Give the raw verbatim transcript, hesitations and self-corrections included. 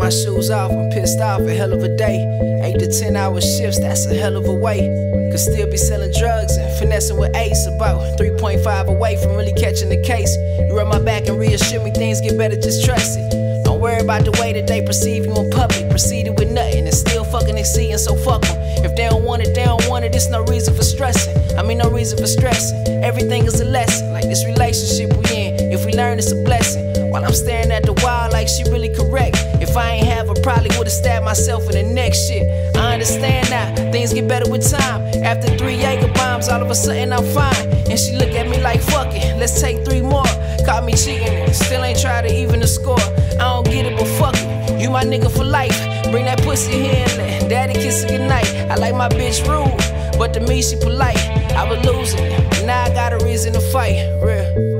my shoes off, I'm pissed off, a hell of a day. Eight to ten hour shifts, that's a hell of a way. Could still be selling drugs and finessing with Ace, about three point five away from really catching the case. You rub my back and reassure me things get better, just trust it. Don't worry about the way that they perceive you in public. Proceeded with nothing and still fucking exceeding, so fuck them. If they don't want it, they don't want it, it's no reason for stressing. I mean no reason for stressing. Everything is a lesson, like this relationship we in. If we learn, it's a blessing. While I'm staring at the wall like she really correct. If I ain't have her, probably would've stabbed myself in the neck. Shit, I understand now, things get better with time. After three Jaeger bombs, all of a sudden I'm fine. And she look at me like, fuck it, let's take three more. Caught me cheating, still ain't tried to even the score. I don't get it, but fuck it, you my nigga for life. Bring that pussy here and let daddy kiss her goodnight. I like my bitch rude, but to me she polite. I was losing it, but now I got a reason to fight, real.